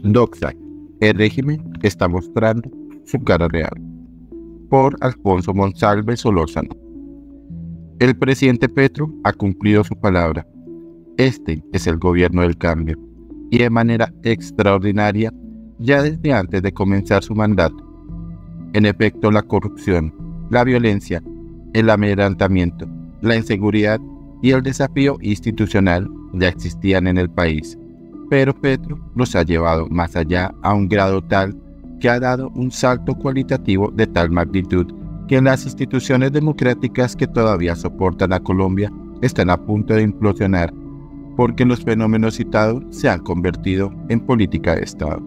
Doxa, el régimen está mostrando su cara real. Por Alfonso Monsalve Solórzano. El presidente Petro ha cumplido su palabra. Este es el gobierno del cambio, y de manera extraordinaria, ya desde antes de comenzar su mandato. En efecto, la corrupción, la violencia, el amedrentamiento, la inseguridad y el desafío institucional ya existían en el país, pero Petro los ha llevado más allá a un grado tal que ha dado un salto cualitativo de tal magnitud que las instituciones democráticas que todavía soportan a Colombia están a punto de implosionar, porque los fenómenos citados se han convertido en política de Estado.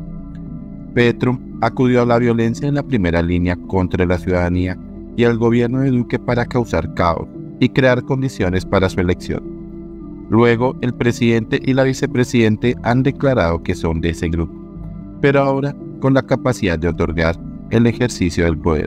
Petro acudió a la violencia en la primera línea contra la ciudadanía y el gobierno de Duque para causar caos y crear condiciones para su elección. Luego, el presidente y la vicepresidente han declarado que son de ese grupo, pero ahora con la capacidad de otorgar el ejercicio del poder.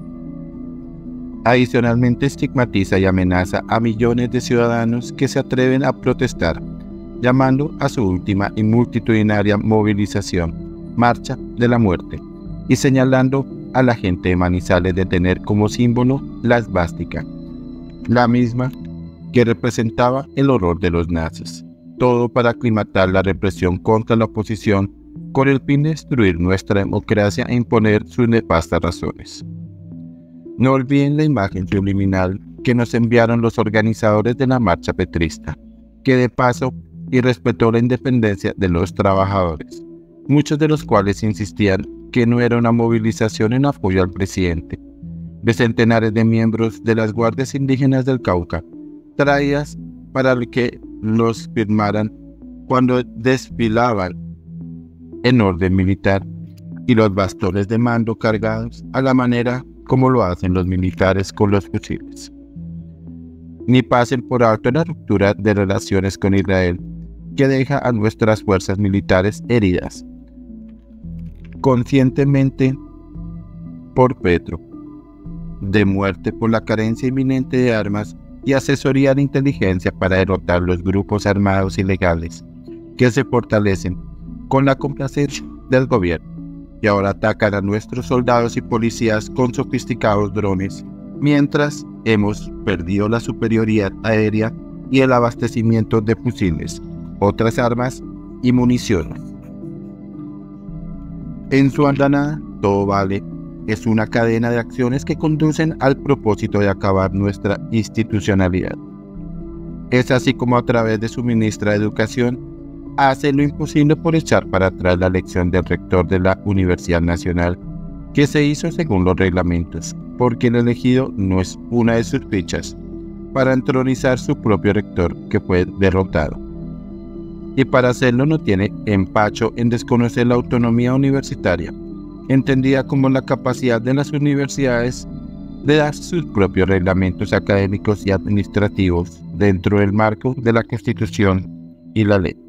Adicionalmente, estigmatiza y amenaza a millones de ciudadanos que se atreven a protestar, llamando a su última y multitudinaria movilización, Marcha de la Muerte, y señalando a la gente de Manizales de tener como símbolo la esvástica, la misma que representaba el horror de los nazis, todo para aclimatar la represión contra la oposición con el fin de destruir nuestra democracia e imponer sus nefastas razones. No olviden la imagen subliminal que nos enviaron los organizadores de la marcha petrista, que de paso irrespetó la independencia de los trabajadores, muchos de los cuales insistían que no era una movilización en apoyo al presidente, de centenares de miembros de las guardias indígenas del Cauca, traídas para que los firmaran cuando desfilaban en orden militar, y los bastones de mando cargados a la manera como lo hacen los militares con los fusiles. Ni pasen por alto la ruptura de relaciones con Israel, que deja a nuestras fuerzas militares heridas, conscientemente por Petro, de muerte por la carencia inminente de armas y asesoría de inteligencia para derrotar los grupos armados ilegales, que se fortalecen con la complacencia del gobierno, y ahora atacan a nuestros soldados y policías con sofisticados drones, mientras hemos perdido la superioridad aérea y el abastecimiento de fusiles, otras armas y municiones. En su andanada, todo vale, es una cadena de acciones que conducen al propósito de acabar nuestra institucionalidad. Es así como a través de su ministra de Educación hace lo imposible por echar para atrás la elección del rector de la Universidad Nacional, que se hizo según los reglamentos, porque el elegido no es una de sus fichas, para entronizar su propio rector que fue derrotado. Y para hacerlo no tiene empacho en desconocer la autonomía universitaria, entendida como la capacidad de las universidades de dar sus propios reglamentos académicos y administrativos dentro del marco de la Constitución y la ley.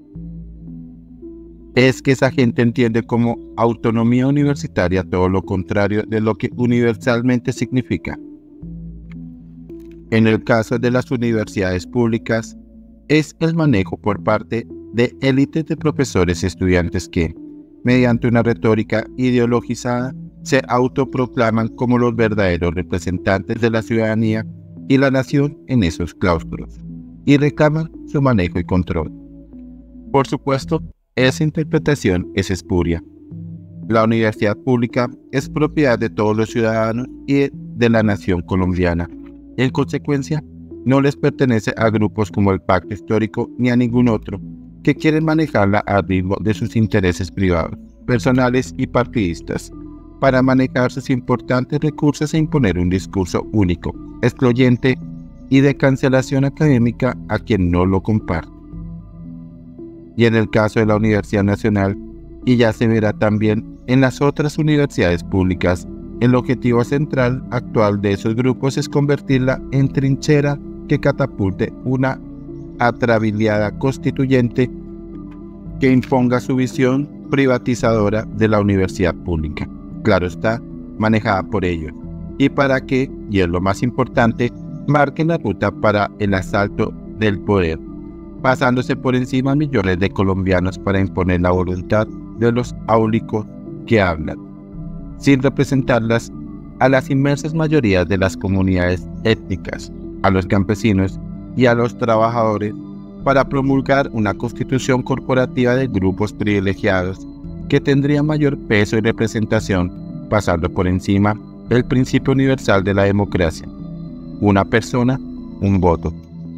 Es que esa gente entiende como autonomía universitaria todo lo contrario de lo que universalmente significa. En el caso de las universidades públicas, es el manejo por parte de élites de profesores y estudiantes que, mediante una retórica ideologizada, se autoproclaman como los verdaderos representantes de la ciudadanía y la nación en esos claustros, y reclaman su manejo y control. Por supuesto, esa interpretación es espuria. La universidad pública es propiedad de todos los ciudadanos y de la nación colombiana. En consecuencia, no les pertenece a grupos como el Pacto Histórico ni a ningún otro que quieren manejarla al ritmo de sus intereses privados, personales y partidistas, para manejar sus importantes recursos e imponer un discurso único, excluyente y de cancelación académica a quien no lo comparte. Y en el caso de la Universidad Nacional, y ya se verá también en las otras universidades públicas, el objetivo central actual de esos grupos es convertirla en trinchera que catapulte una atrabiliada constituyente que imponga su visión privatizadora de la universidad pública, claro está, manejada por ellos, y para que, y es lo más importante, marquen la ruta para el asalto del poder, pasándose por encima a millones de colombianos para imponer la voluntad de los áulicos que hablan, sin representarlas a las inmensas mayorías de las comunidades étnicas, a los campesinos y a los trabajadores, para promulgar una constitución corporativa de grupos privilegiados que tendría mayor peso y representación, pasando por encima el principio universal de la democracia: una persona, un voto.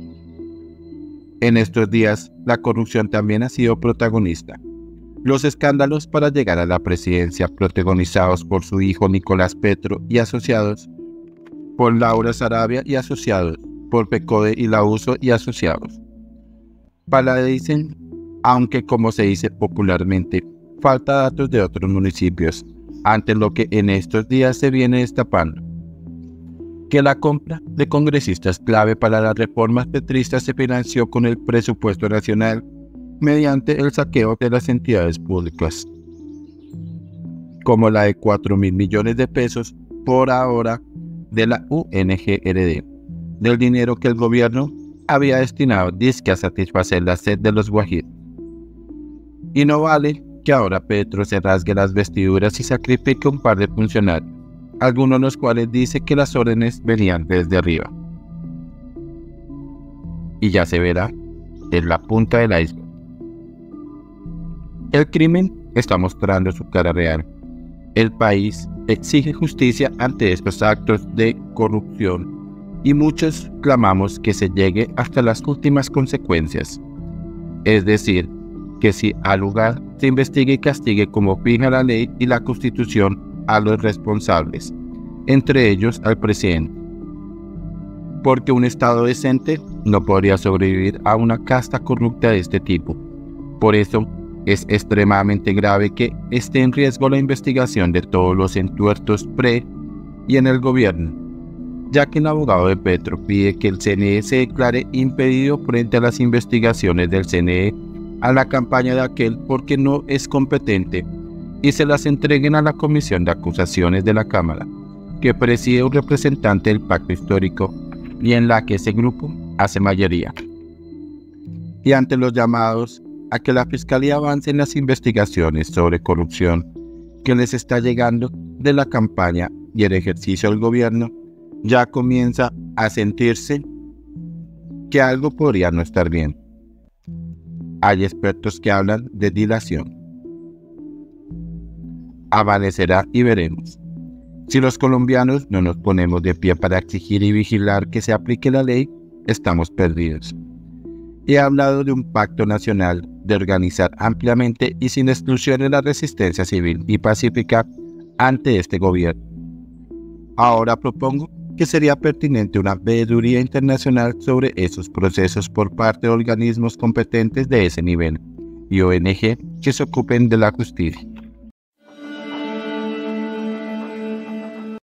En estos días, la corrupción también ha sido protagonista. Los escándalos para llegar a la presidencia, protagonizados por su hijo Nicolás Petro y asociados, por Laura Sarabia y asociados, por Pecode y Lauso y asociados, paladecen, aunque como se dice popularmente, falta datos de otros municipios, ante lo que en estos días se viene destapando: que la compra de congresistas clave para las reformas petristas se financió con el presupuesto nacional mediante el saqueo de las entidades públicas, como la de 4.000 millones de pesos por ahora de la UNGRD, del dinero que el gobierno había destinado dizque a satisfacer la sed de los guajiros. Y no vale que ahora Petro se rasgue las vestiduras y sacrifique un par de funcionarios, algunos de los cuales dice que las órdenes venían desde arriba. Y ya se verá, es la punta del iceberg. El crimen está mostrando su cara real. El país exige justicia ante estos actos de corrupción y muchos clamamos que se llegue hasta las últimas consecuencias. Es decir, que si al lugar se investigue y castigue como fija la ley y la Constitución a los responsables, entre ellos al presidente. Porque un Estado decente no podría sobrevivir a una casta corrupta de este tipo. Por eso es extremadamente grave que esté en riesgo la investigación de todos los entuertos y en el gobierno, ya que el abogado de Petro pide que el CNE se declare impedido frente a las investigaciones del CNE a la campaña de aquel porque no es competente y se las entreguen a la Comisión de Acusaciones de la Cámara, que preside un representante del Pacto Histórico y en la que ese grupo hace mayoría. Y ante los llamados a que la Fiscalía avance en las investigaciones sobre corrupción que les está llegando de la campaña y el ejercicio del gobierno, ya comienza a sentirse que algo podría no estar bien. Hay expertos que hablan de dilación. Amanecerá y veremos. Si los colombianos no nos ponemos de pie para exigir y vigilar que se aplique la ley, estamos perdidos. He hablado de un pacto nacional, de organizar ampliamente y sin exclusiones la resistencia civil y pacífica ante este gobierno. Ahora propongo que sería pertinente una veeduría internacional sobre esos procesos por parte de organismos competentes de ese nivel y ONG que se ocupen de la justicia.